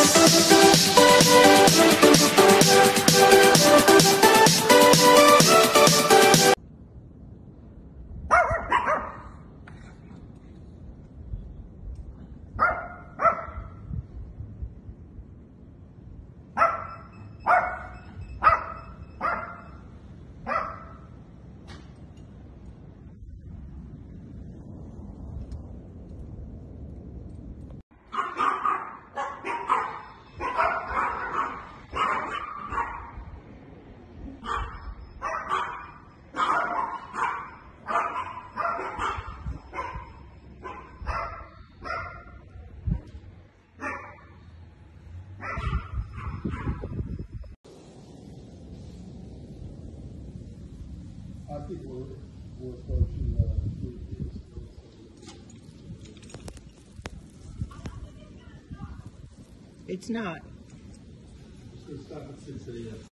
I think we're approaching 3 years. It's not. It's going to stop at 6 a.m.